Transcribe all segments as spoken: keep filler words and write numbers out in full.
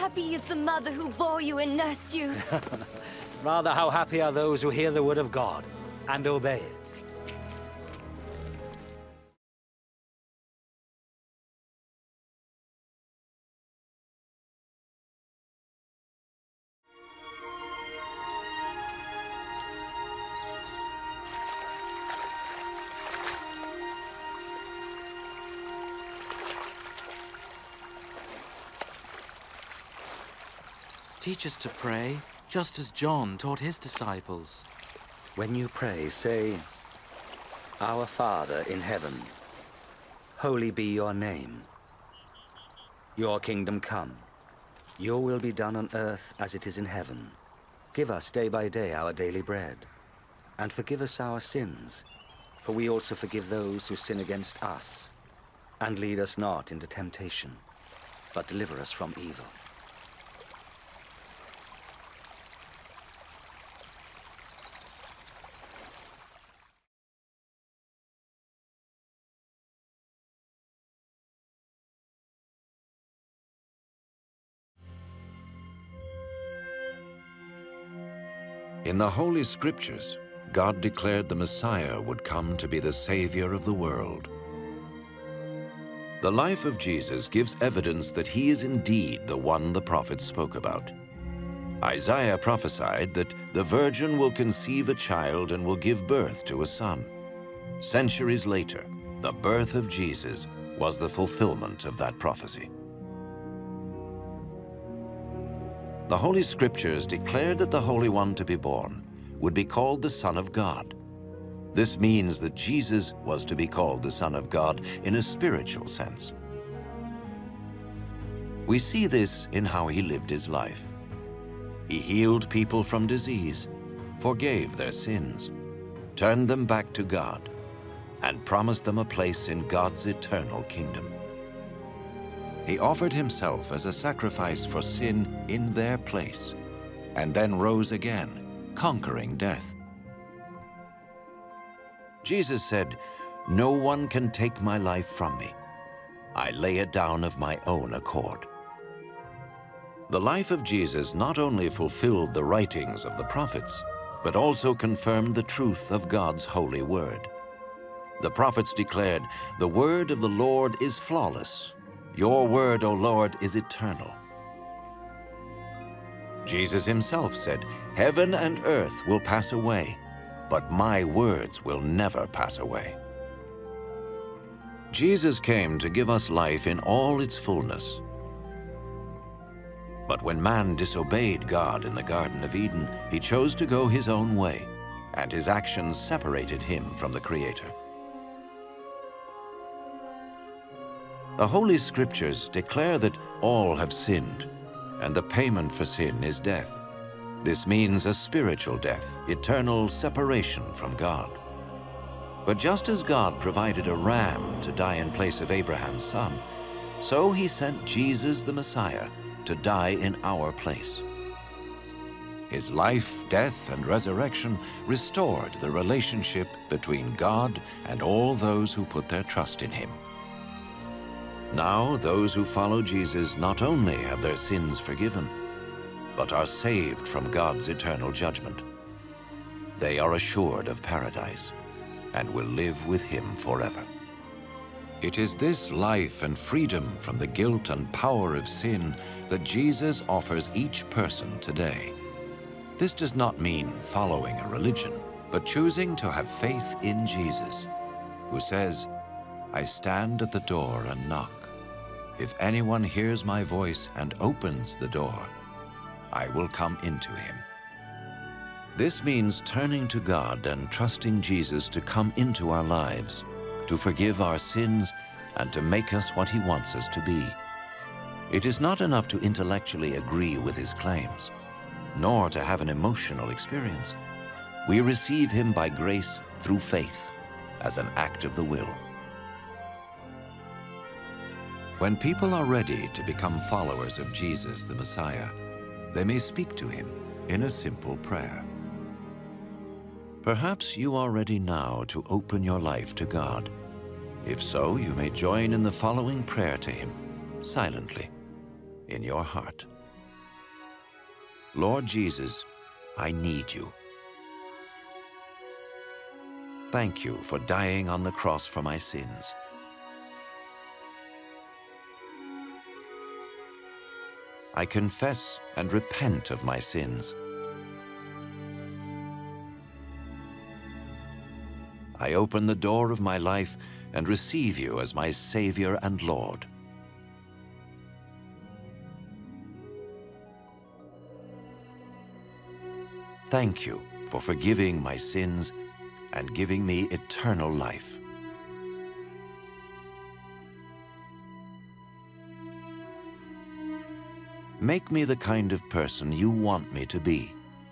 happy is the mother who bore you and nursed you. Rather, how happy are those who hear the word of God and obey it. Teach us to pray, just as John taught his disciples. When you pray, say, Our Father in heaven, holy be your name. Your kingdom come. Your will be done on earth as it is in heaven. Give us day by day our daily bread. And forgive us our sins, for we also forgive those who sin against us. And lead us not into temptation, but deliver us from evil. In the Holy Scriptures, God declared the Messiah would come to be the Savior of the world. The life of Jesus gives evidence that he is indeed the one the prophets spoke about. Isaiah prophesied that the virgin will conceive a child and will give birth to a son. Centuries later, the birth of Jesus was the fulfillment of that prophecy. The Holy Scriptures declared that the Holy One to be born would be called the Son of God. This means that Jesus was to be called the Son of God in a spiritual sense. We see this in how he lived his life. He healed people from disease, forgave their sins, turned them back to God, and promised them a place in God's eternal kingdom. He offered himself as a sacrifice for sin in their place, and then rose again, conquering death. Jesus said, "No one can take my life from me. I lay it down of my own accord." The life of Jesus not only fulfilled the writings of the prophets, but also confirmed the truth of God's holy word. The prophets declared, "The word of the Lord is flawless. Your word, O Lord, is eternal." Jesus himself said, "Heaven and earth will pass away, but my words will never pass away." Jesus came to give us life in all its fullness. But when man disobeyed God in the Garden of Eden, he chose to go his own way, and his actions separated him from the Creator. The Holy Scriptures declare that all have sinned, and the payment for sin is death. This means a spiritual death, eternal separation from God. But just as God provided a ram to die in place of Abraham's son, so he sent Jesus the Messiah to die in our place. His life, death, and resurrection restored the relationship between God and all those who put their trust in him. Now, those who follow Jesus not only have their sins forgiven, but are saved from God's eternal judgment. They are assured of paradise and will live with him forever. It is this life and freedom from the guilt and power of sin that Jesus offers each person today. This does not mean following a religion, but choosing to have faith in Jesus, who says, "I stand at the door and knock. If anyone hears my voice and opens the door, I will come into him." This means turning to God and trusting Jesus to come into our lives, to forgive our sins, and to make us what he wants us to be. It is not enough to intellectually agree with his claims, nor to have an emotional experience. We receive him by grace through faith, as an act of the will. When people are ready to become followers of Jesus the Messiah, they may speak to him in a simple prayer. Perhaps you are ready now to open your life to God. If so, you may join in the following prayer to him, silently, in your heart. Lord Jesus, I need you. Thank you for dying on the cross for my sins. I confess and repent of my sins. I open the door of my life and receive you as my Savior and Lord. Thank you for forgiving my sins and giving me eternal life. Make me the kind of person you want me to be.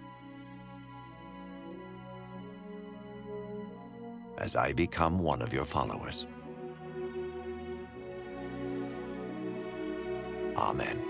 As I become one of your followers. Amen.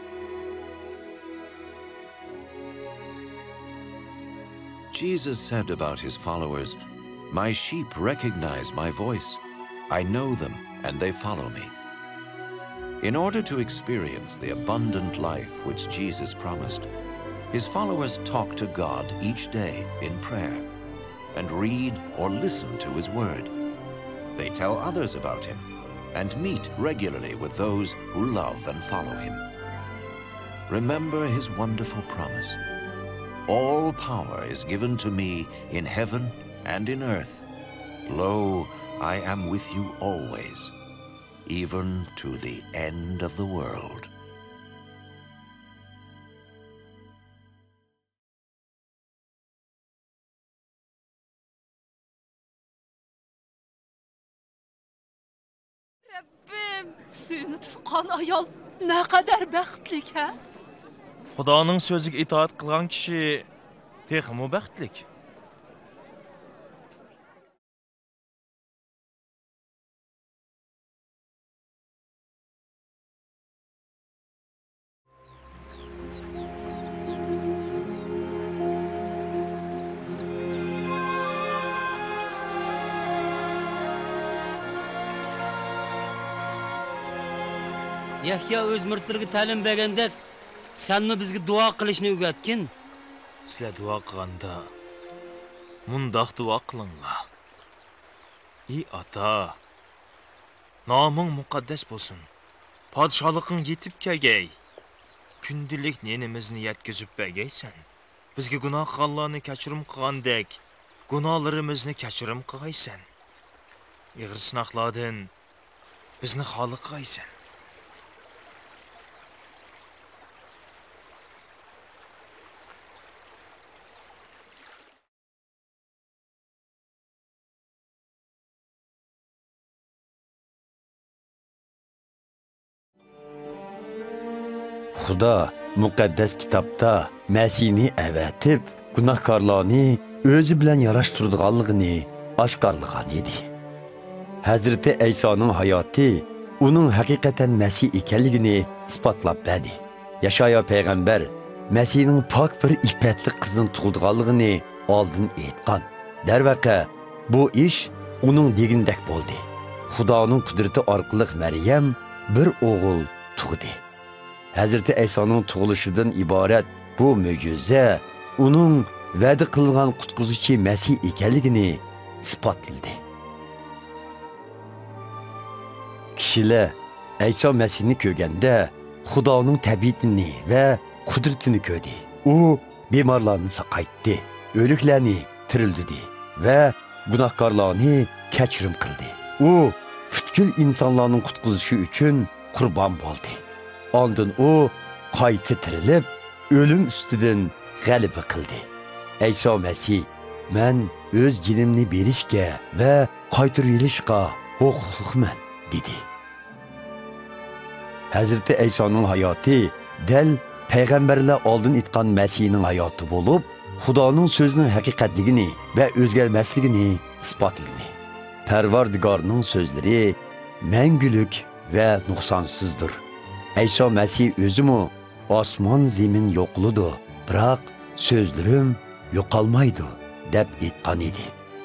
Jesus said about his followers, "My sheep recognize my voice. I know them, and they follow me." In order to experience the abundant life which Jesus promised, his followers talk to God each day in prayer and read or listen to his word. They tell others about him and meet regularly with those who love and follow him. Remember his wonderful promise. All power is given to me in heaven and in earth. Lo, I am with you always, even to the end of the world. Rabbim, seni tutqan ayol ne kadar baxtli ha? Xudoning so'ziga itoat qilgan kishi texmu baxtlik. Yahya o'z murtlariga ta'lim bergandek, senmi bizga duo qilishni o'rgatgin? Sizlar duo qilganda mundoq duo qilinglar. Ey ota, noming muqaddas bo'lsin. Podshohliging yetib kelgay. Kundilik nenimizni yetkazib bergaysan. Bizga gunoh qilganlarni kechirim qilgandek, gunohlarimizni kechirim qilgaysan. Ig'ir sinoqlardan bizni xoli qilgaysan. Xudo muqaddas kitobda Masihni avatib, gunohkorlarni o'zi bilan yarashtirganligini oshkorlagan edi. Hazrati Aysoning hayoti uning haqiqatan Masih ekanligini isbotlab berdi. Yashaya payg'ambar Masihning pok bir ifatli qizning tug'ilganligini oldin aytgan. Darvaqa bu ish uning degindek bo'ldi. Xudoning qudrati orqali Maryam bir o'g'il tug'di. Hazreti Aysoning tug'ilishidan iborat bu mo'jiza uning va'da qilgan qutquzuchi Masih ekanligini isbotladi. Kishilar Ayso Masihni ko'rganda Xudoning tabiatini va qudratini ko'rdi. U bemorlarni saqaytdi, o'liklarni tirildi va gunohkorlarni kechirim qildi. U butkul insonlarning qutquzishi uchun qurbon bo'ldi. Ondan o qayta tirilib, o'lim ustidan g'alaba qildi. Ayso Masih, "Men o'z jinimni berishga va qaytarib yilishga huquqliman" dedi. Hazrati Aysoning hayoti dal payg'ambarlar oldin aytgan Masihning hayoti bo'lib, Xudoning so'zining haqiqatligini va o'zgarmasligini isbotladi. Parvardigorning so'zlari mangulik va nuqsonsizdir. Ayso Masih o'zimi osmon zemin yo'qludi, biroq so'zlarim yo'qolmaydi deb aytgan edi.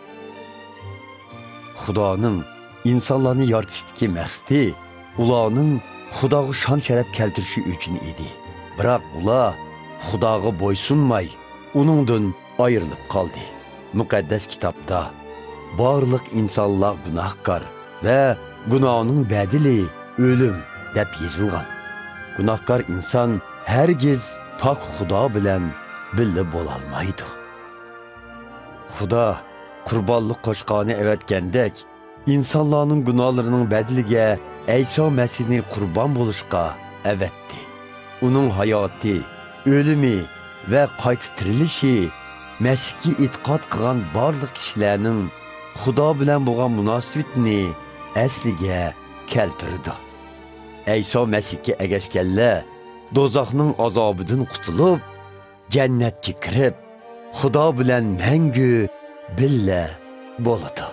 Xudoning insonlarni yaratishdagi maqsadi ularning Xudoga shon sharaf keltirishi uchun edi. Biroq ular Xudoga bo'ysunmay, uningdan ayrilib qoldi. Muqaddas kitobda barliq insonlar gunohkor va gunohning bedeli o'lim deb yozilgan. Gunohkor inson hargiz pok Xudo bilan birga bo'la olmaydi. Xudo qurbonlik qo'shqani evatgandek, insonlarning gunohlarining bedeliga İsa Mesihni qurbon bo'lishga evatdi. Uning hayoti, o'limi va qayta tirilishi Mesihga e'tiqod qilgan barliq kishilarning Xudo bilan bo'lgan munosabatini asliga keltirdi. İsa Mesihga ergashganlar dozoqning azobidan qutulib, jannatga kirib, Xudo bilan mangu birga bo'ladi.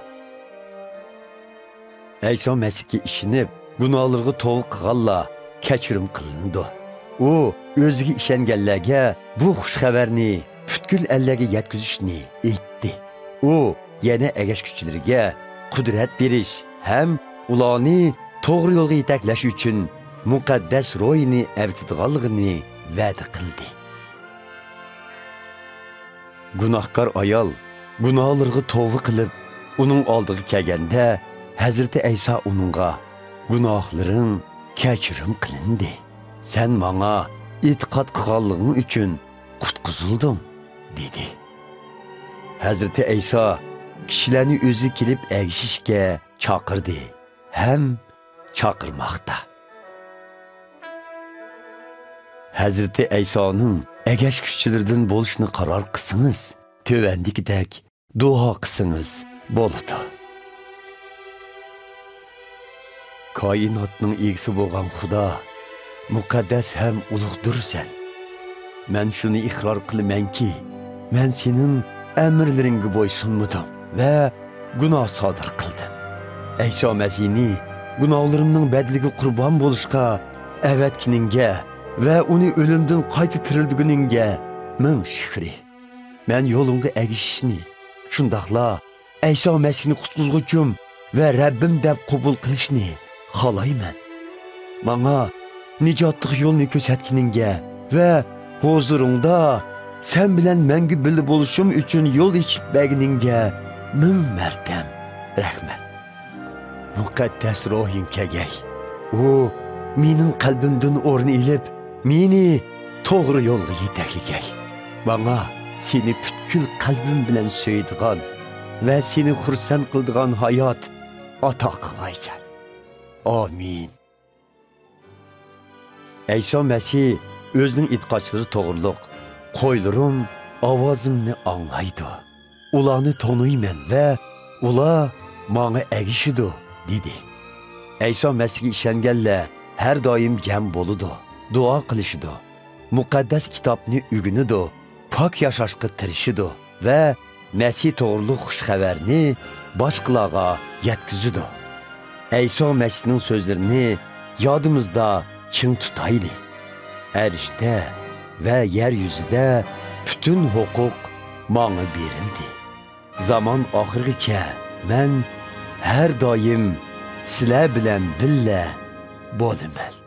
İsa Mesihga ishinib, gunohlarga to'g'ri qilganlar kechirim qilindi. U o'ziga ishonganlarga bu xush xabarni butkul ellarga yetkazishni aytdi. U yana ergashuvchilarga qudrat berish ham ularni to'g'ri yo'lga yetaklash uchun muqaddas ro'yini avtidganligini va'da qildi. Gunohkor ayol gunohlarga tavba qilib, uning oldiga kelganda, Hazreti İsa uningga gunohlaring kechirim qilindi. Sen menga e'tiqod qilganliging uchun qutqizildim, dedi. Hazreti İsa kishilarni o'zi kelib ergishishga chaqirdi, ham chaqirmoqda. Hazreti İsa'ning ergashuvchilaridan bo'lishni qaror qilsangiz, tövendikidek duo qilsangiz bo'ladi. Koinotning egisi bo'lgan Xudo muqaddas ham ulug'dir sen. Men shuni iqror qilamanki, men sening amrlaringga bo'ysunmadim va gunoh sodir qildim. İsa Mesihni gunohlarimning badliga qurbon bo'lishga avatkiningga va uni o'limdan qayta tirildiguningga ming shukri. Men yo'lingga ergishishni, shundaqla İsa Mesihni qutqizguvchim va Rabbim deb qabul qilishni xohlayman. Menga nijotlik yo'lni ko'rsatkiningga va huzuringda sen bilan menga birga bo'lishim uchun yo'l ochib berganingga ming martam rahmat. Muqaddas ruhing kelgay. U mening qalbimdan o'rin olib, meni to'g'ri yo'lga yetakligay. Menga seni butkul qalbim bilan so'yadigan va seni xursand qiladigan hayot ato qilgaysan. Amin. İsa Mesih o'zining e'tiqodchilari to'g'riliq, qo'ylarim ovozimni anglaydi. Ularni tanıyman va ular menga ergishidi, dedi. İsa Mesihga ishonganlar har doim jam bo'ladi, duo qilishidi, muqaddas kitobni o'rganadi, pok yashashga tirishidi va Mesih to'g'riliq xush xabarni boshqalarga yetkazadi. İsa Mesihning so'zlarini yodimizda ching tutayli. Erishda va yer yuzida bütün huquq menga berildi. Zaman oxirigacha men har doim sizlar bilan birga bo'laman.